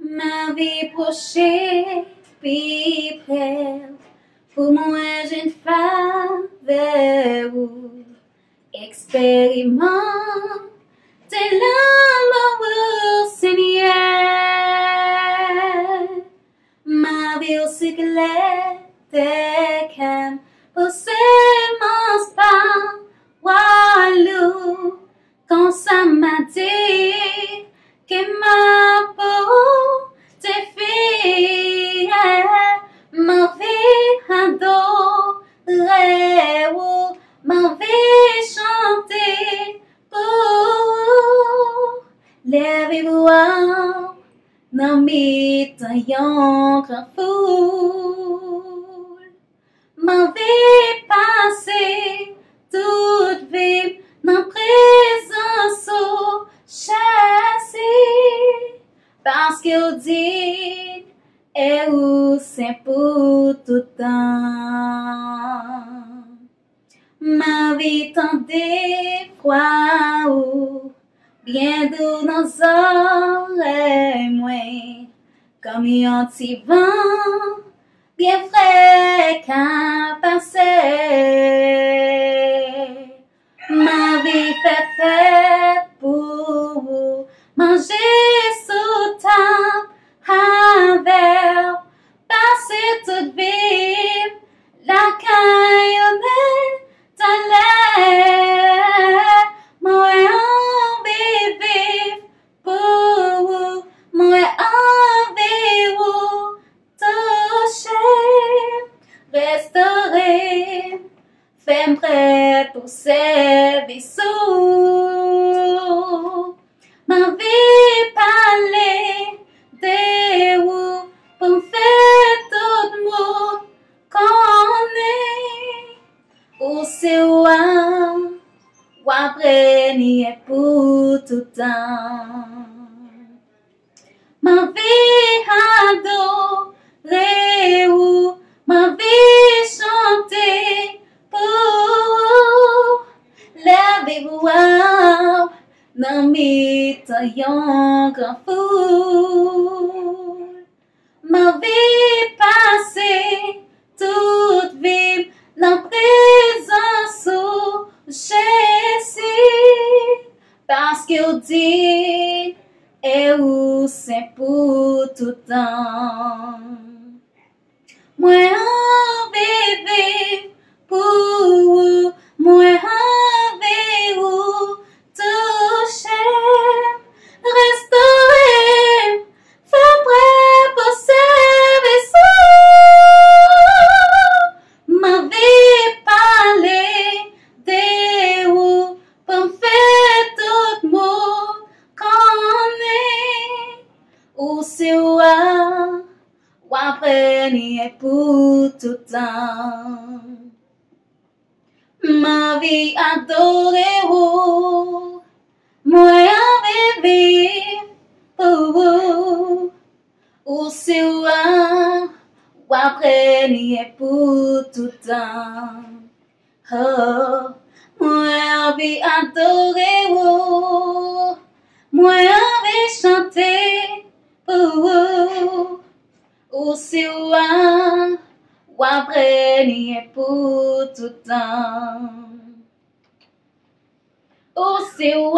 Ma vie prochaine, puis près, pour moi, j'ai une faveur. Expérimente l'amour, Seigneur. Ma vie au cyclette est calme, pour s'émence pas, walou, quand ça m'a dit que ma peau t'est fille, ma vie adorait, ma vie chanter pour lèvez-vous dans mes temps grand foule. Ma vie passée, toute vie, dans présence au châssis, parce qu'il dit, et où c'est pour tout temps. Ma vie tant d'effroi, bien doux dans les oreilles, moi, comme un petit vent, bien frais qu'à passer. Ma vie fait fête pour vous, manger sous table, avec, passer toute vie, la caille moi envie vivre pour vous, moi envie vous toucher, restaurer, faire prêt pour service. Ma vie parler de vous, pour me faire tout le monde connaître. Ou c'est ou après n'y est pour tout temps. Ma vie adorer ou ma vie chanter pour lèvez-vous dans mes temps grand foule. Ma vie passée, toute vie dans présence au Jésus, parce qu'il dit, et où c'est pour tout temps. Moi envie vivre pour vous, moi envie vous toucher, restaurer, faire prêt pour service. Ma vie parler de vous, pour me faire tout le monde connaître. Ou c'est ou après n'y est pour tout temps. Ma vie adorer vous, moi envie vivre pour vous. Ou c'est ou après n'y est pour tout temps. Oh, moi envie adorer vous, moi envie chanter pour vous. Ou c'est ou après n'y est pour tout temps. Ou c'est ou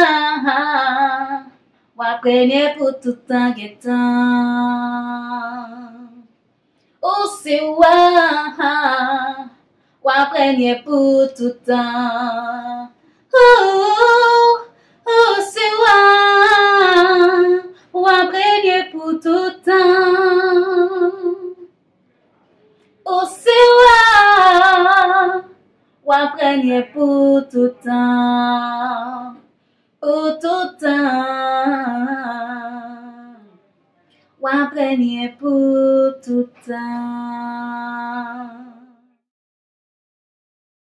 après n'y est pour tout temps guettant. Ou c'est ou après n'y est pour tout temps. Oh, c'est ou après n'y est pour tout temps. Oh, c'est ou après n'y est pour tout temps. Pour tout temps. Ou après n'y est pour tout temps.